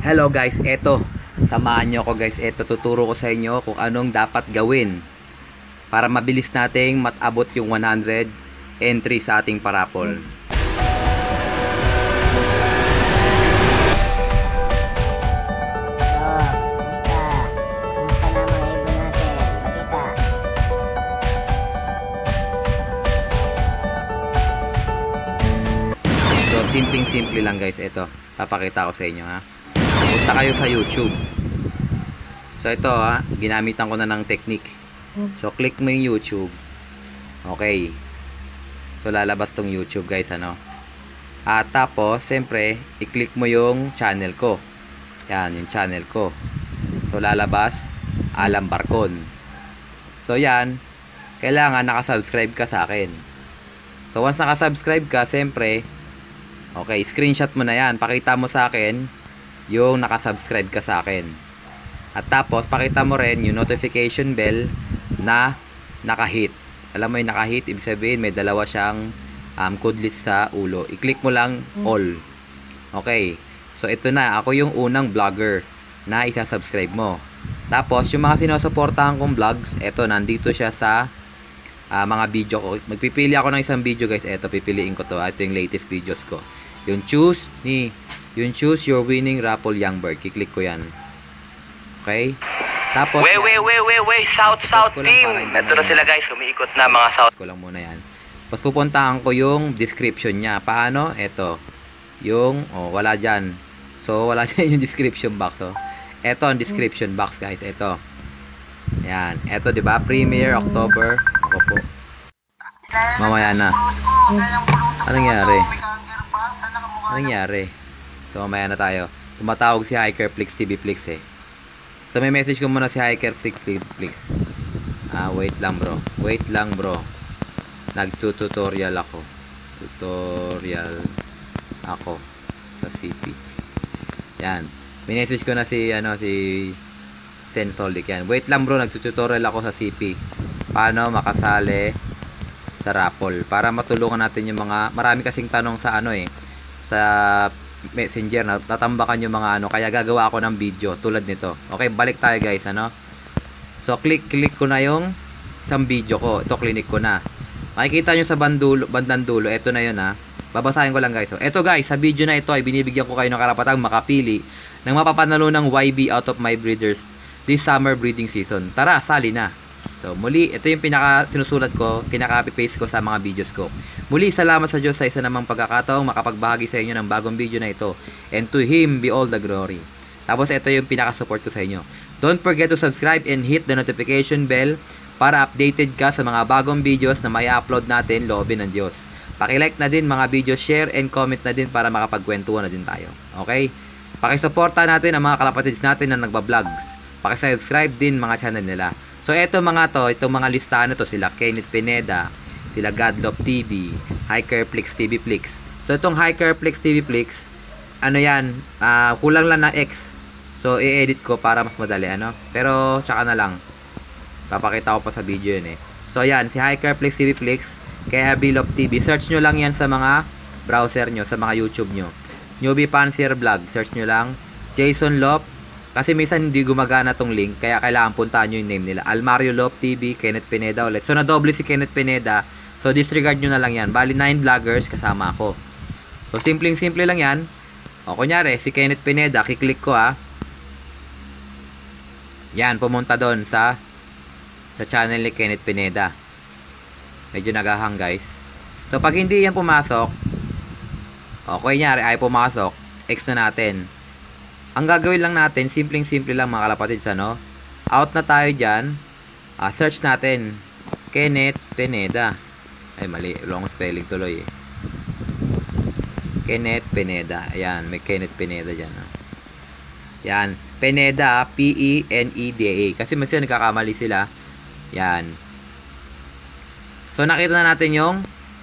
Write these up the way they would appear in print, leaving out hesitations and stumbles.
Hello guys, eto, samahan nyo ko guys. Eto, tuturo ko sa inyo kung anong dapat gawin para mabilis nating matabot yung 100 entry sa ating parapol. So, simpleng-simple lang guys. Eto, papakita ko sa inyo ha. Punta kayo sa YouTube. So ito ginamitan ko na ng technique. So click mo yung YouTube. Okay. So lalabas tong YouTube guys At tapos siyempre i-click mo yung channel ko. Yan yung channel ko. So lalabas Alam Barcon. So yan, kailangan nakasubscribe ka sa akin. So once nakasubscribe ka, siyempre okay, screenshot mo na yan. Pakita mo sa akin yung nakasubscribe ka sa akin. At tapos, pakita mo rin yung notification bell na nakahit. Alam mo yung nakahit, ibig sabihin may dalawa siyang kudlit sa ulo. I-click mo lang all. Okay. So, ito na. Ako yung unang vlogger na isa-subscribe mo. Tapos, yung mga sinusuportahan kong vlogs, ito, nandito siya sa mga video ko. Magpipili ako ng isang video guys. Ito, pipiliin ko to. Ito yung latest videos ko. Yung choose your winning raffle young bird. Kiklik ko yan. Okay? Tapos Wait, South team. Ito na sila guys, umiikot na mga South. Ko lang muna yan. Tapos pupuntahan ko yung description niya. Paano? Ito. Yung, wala dyan. So, wala dyan yung description box. Ito ang description box guys. Ito. Yan. Ito, diba? Premiere, October. Ako po. Mamaya na. Anong nangyari? So, mamaya na tayo. Tumatawag si Hikerflix TV Flix So, may message ko muna si Hikerflix TV Flix. Wait lang bro. Nag-tutorial ako. Sa CP. Yan. May message ko na si Sensolic yan. Wait lang bro, nag-tutorial ako sa CP. Paano makasali sa raffle. Para matulungan natin yung mga, marami kasing tanong sa sa Messenger na tatambakan yung mga kaya gagawa ako ng video tulad nito. Okay, balik tayo guys So click ko na yung isang video ko. Ito clinic ko na. Makikita nyo sa bandang dulo, ito na yun babasahin ko lang guys. So ito guys, sa video na ito ay binibigyan ko kayo ng karapatang makapili ng mapapanalo ng YB out of my breeders this summer breeding season. Tara, sali na. So muli, ito yung sinusulat ko, kinaka-copy paste ko sa mga videos ko. Muli, salamat sa Diyos sa isa namang pagkakataong makapagbahagi sa inyo ng bagong video na ito. And to Him be all the glory. Tapos ito yung pinaka-support ko sa inyo. Don't forget to subscribe and hit the notification bell para updated ka sa mga bagong videos na may upload natin, loobin ng Diyos. Paki-like na din mga videos, share and comment na din para makapagkwentuhan na din tayo. Okay? Paki-suporta natin ang mga kalapatids natin na nagba-vlogs. Paki-subscribe din mga channel nila. So itong mga listahan to, sila Kenneth Pineda, sila Godlove TV, Hikerflix TV Flix. So itong Hikerflix TV Flix, kulang lang na X. So i-edit ko para mas madali Pero tsaka na lang. Papakita ko pa sa video yun So yan, si Hikerflix TV Flix, kay Godlove TV. Search nyo lang yan sa mga browser nyo, sa mga YouTube nyo. Newbie Pansier Vlog, search nyo lang. Jason Lop. Kasi minsan hindi gumagana tong link, kaya kailangan puntahan nyo yung name nila. Almario Lop TV, Kenneth Pineda ulit. So nadoble si Kenneth Pineda. So disregard nyo na lang yan. Bali 9 vloggers kasama ako. So simple lang yan. O kunyari, si Kenneth Pineda, kiklik ko Yan, pumunta doon sa channel ni Kenneth Pineda. Medyo nagahang guys. So pag hindi yan pumasok, kunyari ay pumasok, X na natin. Ang gagawin lang natin, simple lang mga kalapatids Out na tayo dyan. Search natin Kenneth Pineda. Ay mali, wrong spelling tuloy Kenneth Pineda. Ayan, may Kenneth Pineda dyan Yan, Pineda, P-E-N-E-D-A. Kasi mas nagkakamali sila. Yan. So nakita na natin yung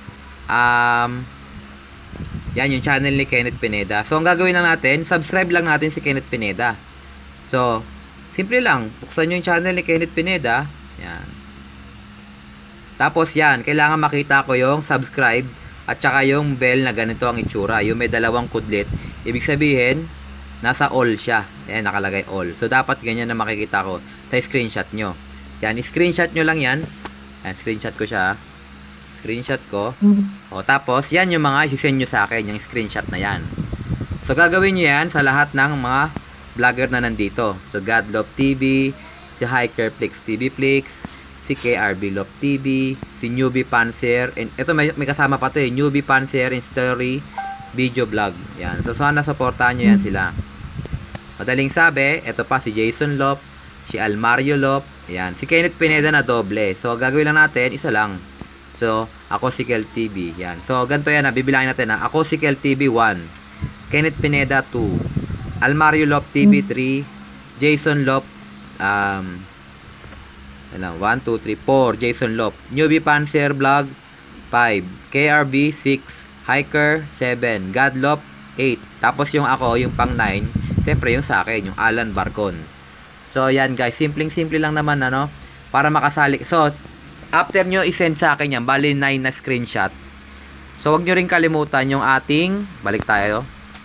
yan yung channel ni Kenneth Pineda. So ang gagawin lang natin, subscribe lang natin si Kenneth Pineda. So simple lang, buksan nyo yung channel ni Kenneth Pineda. Yan. Tapos yan, kailangan makita ko yung subscribe at saka yung bell na ganito ang itsura. Yung may dalawang kudlit. Ibig sabihin, nasa all siya. Ayan, nakalagay all. So, dapat ganyan na makikita ko sa screenshot nyo. Yan, screenshot nyo lang yan. Ayan, screenshot ko siya. Screenshot ko. O, tapos, yan yung mga isend nyo sa akin, yung screenshot na yan. So, gagawin nyo yan sa lahat ng mga vlogger na nandito. So, Godlove TV, si Hikerflix TV Flix, si KRB Love TV, si Newbie Panzer, and ito may kasama pa to eh, Newbie Panzer in Story Video Vlog. Yan. So, sana supportahan nyo yan sila. Madaling sabi, ito pa si Jason Lop, si Almario Lop, yan. Si Kenneth Pineda na doble. So, gagawin lang natin, isa lang. So, Akosikel TV, yan. So, ganito yan, bibilangin natin na Akosikel TV 1, Kenneth Pineda 2, Almario Lop TV 3, Jason Lop, 1, 2, 3, 4, Jason Lop, Newbie Panzer Vlog 5, KRB 6, Hiker 7, Godlop 8, tapos yung ako, yung pang 9, siyempre yung sa akin, yung Alan Barcon. So, yan guys, simple lang naman, ano, para makasali. So, after nyo isend sa akin yan, bali 9 na screenshot. So, wag nyo rin kalimutan yung ating, balik tayo,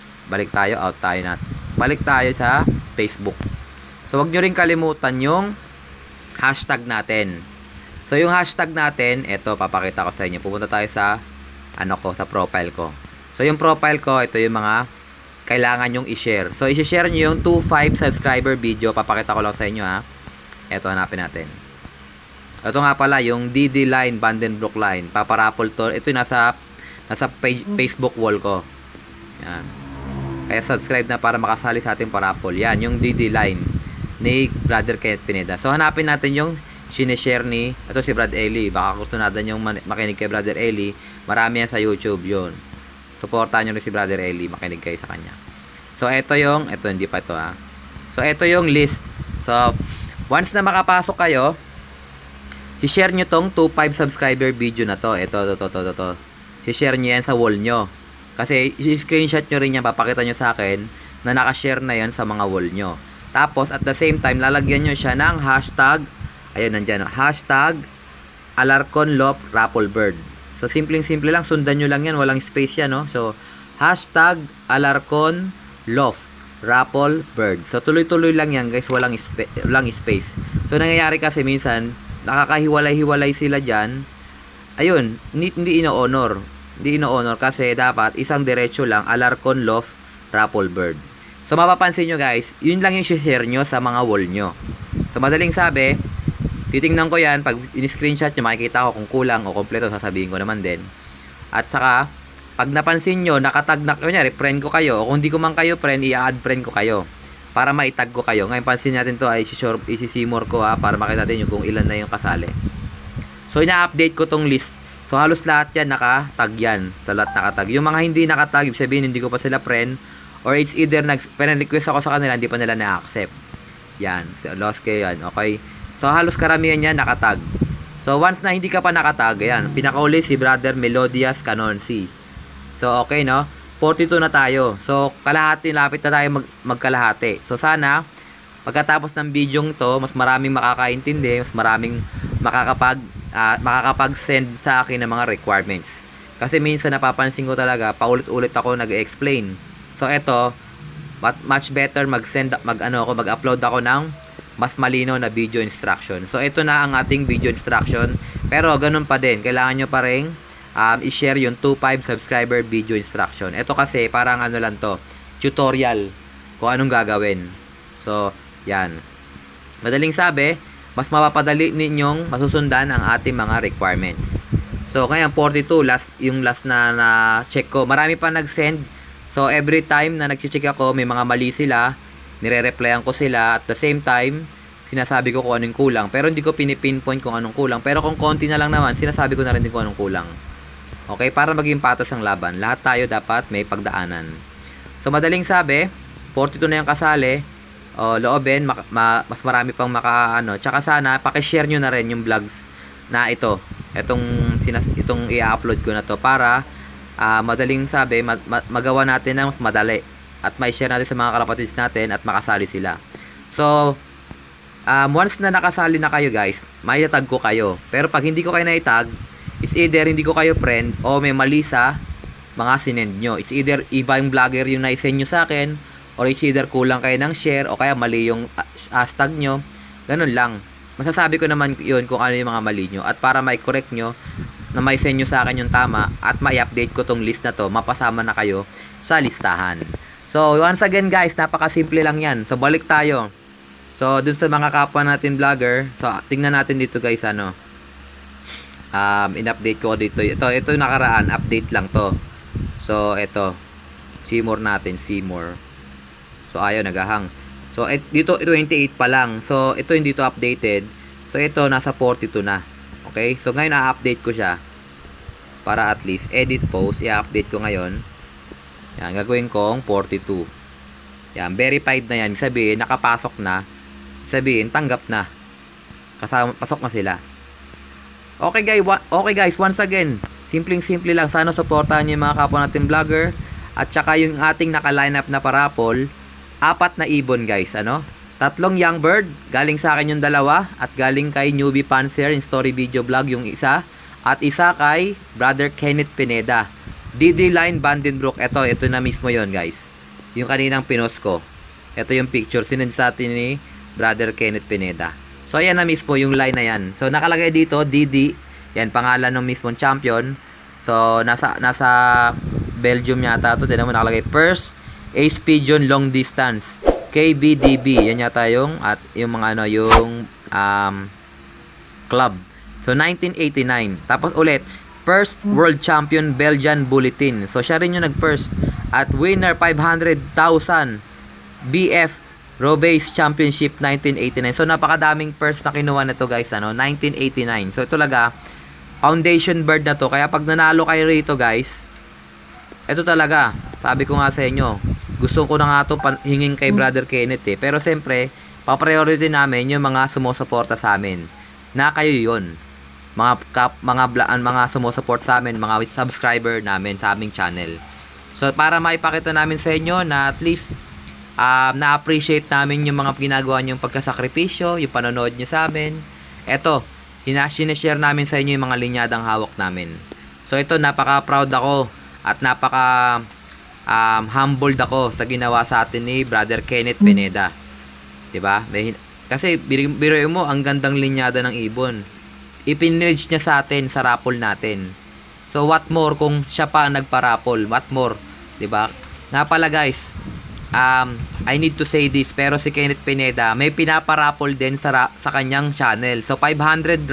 out tayo natin. Balik tayo sa Facebook. So, wag nyo rin kalimutan yung hashtag natin. So, yung hashtag natin, ito, papakita ko sa inyo. Pupunta tayo sa, sa profile ko. So, yung profile ko, ito yung mga kailangan yung i-share. So, i-share nyo yung 2.5 subscriber video. Papakita ko lang sa inyo, ha. Ito, hanapin natin. Ito nga pala, yung DD line, Vandenbroek line. Paparapol to. Ito nasa Facebook wall ko. Yan. Kaya subscribe na para makasali sa ating parapol. Yan, yung DD line ni Brother Kenneth Pineda. So, hanapin natin yung sinishare ni, ito si Brad Eli. Baka gusto natin yung makinig kay Brother Eli. Marami yan sa YouTube yun. Supportahan nyo rin si Brother Eli. Makinig kayo sa kanya. So, ito hindi pa ito, ha. So, ito yung list. So, once na makapasok kayo, si-share nyo tong 2.5 subscriber video na to. Ito. Si-share nyo yan sa wall nyo. Kasi, i-screenshot nyo rin yan. Papakita nyo sa akin na nakashare na yan sa mga wall nyo. Tapos, at the same time, lalagyan nyo siya ng hashtag, ayun, nandyan, hashtag Alarconlop Rappelbird. So, simple lang, sundan nyo lang yan, walang space yan, no? So, hashtag Alarconlop Rappelbird. So, tuloy-tuloy lang yan, guys, walang space. So, nangyayari kasi minsan, nakakahiwalay-hiwalay sila dyan. Ayun, hindi ino-honor. Hindi ino-honor kasi dapat isang diretso lang, Alarconlop Rappelbird. So, mapapansin nyo guys, yun lang yung share nyo sa mga wall nyo. So, madaling sabi, titingnan ko yan, pag in-screenshot nyo, makikita ko kung kulang o kompleto, sasabihin ko naman din. At saka, pag napansin nyo, nakatag na, kunyari, friend ko kayo, o kung hindi ko man kayo friend, i-add friend ko kayo, para maitag ko kayo. Ngayon, pansin natin to, ay isi-simor ko para makita natin yung kung ilan na yung kasali. So, ina-update ko tong list. So, halos lahat yan, nakatag yan. So, lahat nakatag. Yung mga hindi nakatag, ibig sabihin, hindi ko pa sila friend, or it's either request ako sa kanila, hindi pa nila na-accept. Yan. So, lost kayo yan. Okay. So, halos karamihan yan nakatag. So, once na hindi ka pa nakatag, yan. Pinakauli si Brother Melodias Canonsi. So, okay, no? 42 na tayo. So, kalahati, lapit na tayo magkalahati. So, sana, pagkatapos ng video to, mas maraming makakaintindi, mas maraming makakapag-send sa akin ng mga requirements. Kasi minsan napapansin ko talaga, paulit-ulit ako nag-explain. So, eto, much better mag-upload ako ng mas malino na video instruction. So, ito na ang ating video instruction. Pero, ganun pa din. Kailangan nyo pa rin i-share yung 2.5 subscriber video instruction. Ito kasi, parang lang to, tutorial kung anong gagawin. So, yan. Madaling sabi, mas mapapadali ninyong masusundan ang ating mga requirements. So, ngayon, 42, yung last na check ko. Marami pa nag-send. So, every time na nag-check ako, may mga mali sila, nire-replyan ko sila. At the same time, sinasabi ko kung anong kulang. Pero hindi ko pinipinpoint kung anong kulang. Pero kung konti na lang naman, sinasabi ko na rin din kung anong kulang. Okay? Para maging patas ang laban. Lahat tayo dapat may pagdaanan. So, madaling sabi, 42 na yung kasali. Loobin, mas marami pang Tsaka sana, pakishare nyo na rin yung vlogs na ito. Itong i-upload ko na to para madaling sabi, magawa natin ng mas madali. At ma-share natin sa mga kalapatids natin at makasali sila. So, once na nakasali na kayo guys, may tag ko kayo. Pero pag hindi ko kayo na-tag, it's either hindi ko kayo friend o may mali sa mga sinend nyo. It's either iba yung vlogger yung na-send nyo sa akin or it's either kulang kayo ng share o kaya mali yung hashtag nyo, ganun lang. Masasabi ko naman yun kung ano yung mga mali nyo, at para ma-correct nyo, na may send nyo sa akin yung tama, at ma-update ko tong list na to, mapasama na kayo sa listahan. So once again guys, napakasimple lang yan. So balik tayo. So dun sa mga kapwa natin vlogger, so tingnan natin dito guys, ano, in-update ko dito. Ito yung nakaraan, update lang to. So ito, see more natin, see more. So ayaw, nagahang. So dito 28 pa lang. So ito hindi to updated. So ito nasa 42 na. Okay? So ngayon i-update ko siya para at least edit post, i-update ko ngayon. Yan, gagawin kong 42. Yan, verified na yan. Sabihin nakapasok na. Sabihin tanggap na. Kasama, pasok na sila. Okay guys, once again, simpleng-simple lang. Sana supportahan niyo yung mga kapwa natin vlogger. At saka yung ating naka-line up na parapol, 4 na ibon guys, ano? 3 young bird, galing sa akin yung 2, at galing kay Newbie Panzer in story video vlog yung isa, at isa kay Brother Kenneth Pineda. DD Line Vandenbroek, ito na mismo yon guys. Yung kaninang pinost ko. Ito yung picture, sinend sa atin ni Brother Kenneth Pineda. So ayan na mismo yung line na yan. So nakalagay dito DD, yan pangalan ng mismong champion. So nasa Belgium yata to. Tingnan mo nakalagay first Ace Pigeon long distance KBDB. Yan yata yung at yung mga ano yung club. So 1989. Tapos ulit first world champion Belgian Bulletin. So siya rin yung nag-first at winner 500,000 BF Roubaix Championship 1989. So napakadaming first na kinuha na to guys, ano, 1989. So ito talaga foundation bird na to. Kaya pag nanalo kayo rito guys, ito talaga, sabi ko nga sa inyo, gusto ko na nga to hingin kay Brother Kenneth eh. Pero siyempre, pa-priority namin yung mga sumusuporta sa amin. Na kayo yon. Mga sumusupport sa amin, mga subscriber namin sa aming channel. So para maipakita namin sa inyo na at least na-appreciate namin yung mga ginagawa nyo, yung pagkasakripisyo, yung panonood nyo sa amin. Eto, sinashare namin sa inyo yung mga linyadang hawak namin. So ito, napaka-proud ako at napaka-humbled ako sa ginawa sa atin ni Brother Kenneth Pineda. Diba? Kasi biruin mo, ang gandang linyada ng ibon. Ipinrage niya sa atin sa raffle natin. So what more kung siya pa ang nagpa-raffle? What more? Diba? Nga pala guys, I need to say this, pero si Kenneth Pineda may pinaparaffle din sa kanyang channel. So 500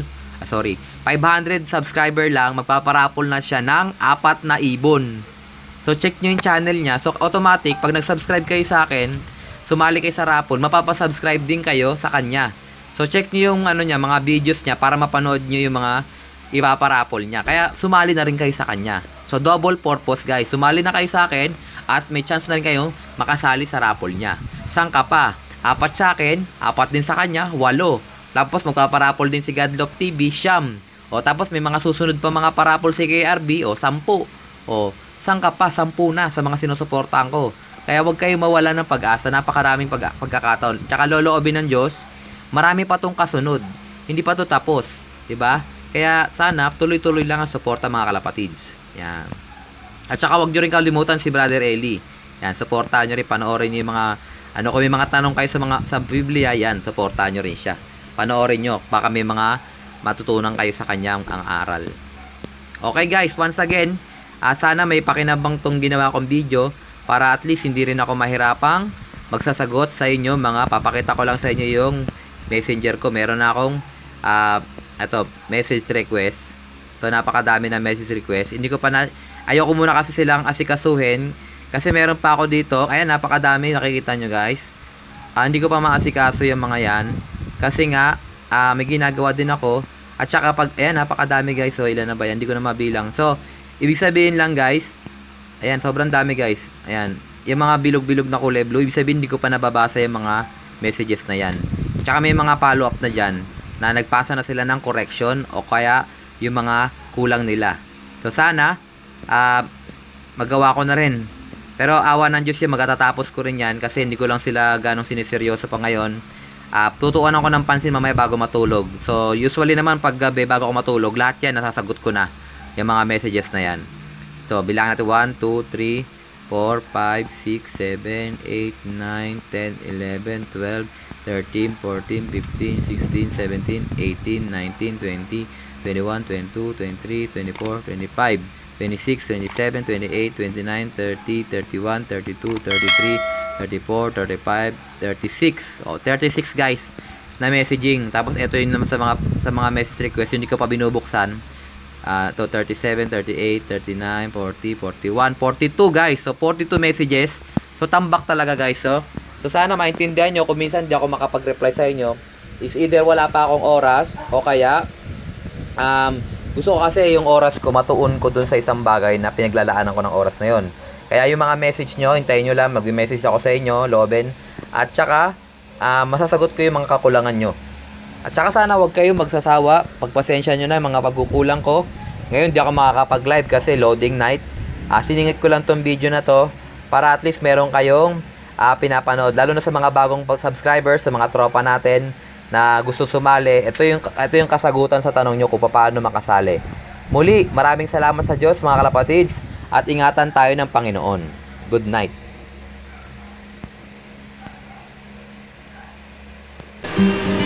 subscriber lang, magpaparaffle na siya ng 4 na ibon. So check nyo yung channel niya. So automatic, pag nag-subscribe kayo sa akin, sumali kayo sa raffle, mapapasubscribe din kayo sa kanya. So check nyo yung ano niya, mga videos niya para mapanood nyo yung mga ipaparaffle niya. Kaya sumali na rin kayo sa kanya. So double purpose guys, sumali na kayo sa akin at may chance na rin kayong makasali sa raffle niya. Saan ka pa? 4 sa akin, 4 din sa kanya, 8. Tapos magpaparaffle din si Godlove TV, 9. O tapos may mga susunod pa mga paraffle si KRB, o 10. O saan ka pa? 10 na sa mga sinusuportahan ko. Kaya huwag kayong mawala ng pag-asa, napakaraming pagkakataon. Tsaka loloobin ng Diyos, marami pa tong kasunod. Hindi pa to tapos, 'di ba? Kaya sana tuloy-tuloy lang ang suporta mga kalapatids. Yan. At saka huwag nyo rin kalimutan si Brother Eli. Yan, supportahan nyo rin, panoorin nyo yung mga, kung may mga tanong kayo sa Biblia, yan, supportahan nyo rin siya. Panoorin nyo, baka may mga matutunan kayo sa kanyang ang aral. Okay guys, once again, sana may pakinabang tong ginawa kong video, para at least hindi rin ako mahirapang magsasagot sa inyo, papakita ko lang sa inyo yung messenger ko. Meron na akong, message request. So, napakadami na message request. Hindi ko pa ayoko muna kasi silang asikasuhin. Kasi meron pa ako dito. Ayan, napakadami. Nakikita nyo guys. Hindi ko pa maasikaso yung mga yan. Kasi nga, may ginagawa din ako. At saka ayan, napakadami guys. So, ilan na ba yan? Hindi ko na mabilang. So, ibig sabihin lang guys. Ayan, sobrang dami guys. Ayan. Yung mga bilog-bilog na kulay blue. Ibig sabihin, hindi ko pa nababasa yung mga messages na yan. At saka may mga follow-up na dyan. Na nagpasa na sila ng correction. O kaya, yung mga kulang nila. So sana magawa ko na rin. Pero awa ng Diyos yan, magatatapos ko rin yan kasi hindi ko lang sila ganong siniseryoso pa ngayon. Tutukan ako ng pansin mamaya bago matulog. So usually naman pag gabi bago ako matulog, lahat yan nasasagot ko na yung mga messages na yan. So bilang natin 1, 2, 3, 4, 5, 6, 7, 8, 9, 10, 11, 12, 13, 14, 15, 16, 17, 18, 19, 20, 21, 22, 23, 24, 25, 26, 27, 28, 29, 30, 31, 32, 33, 34, 35, 36. Oh, 36 guys na messaging. Tapos ito yun naman sa mga message request, hindi ko pa binubuksan. To 37, 38, 39, 40, 41, 42 guys. So 42 messages. So tambak talaga guys. So sana maintindihan nyo kung minsan di ako makapag-reply sa inyo. Is either wala pa akong oras o kaya gusto ko kasi yung oras ko matuon ko dun sa isang bagay na pinaglalaanan ko ng oras na yon. Kaya yung mga message nyo, hintayin nyo lang, mag-message ako sa inyo, Loben. At saka masasagot ko yung mga kakulangan nyo. At saka sana wag kayong magsasawa. Pagpasensya nyo na yung mga pagkukulang ko. Ngayon di ako makakapag-live kasi loading night. Siningit ko lang tong video na to para at least meron kayong pinapanood. Lalo na sa mga bagong subscribers, sa mga tropa natin na gusto sumali. Ito yung kasagutan sa tanong nyo kung paano makasali. Muli, maraming salamat sa Diyos mga kalapatids. At ingatan tayo ng Panginoon. Good night.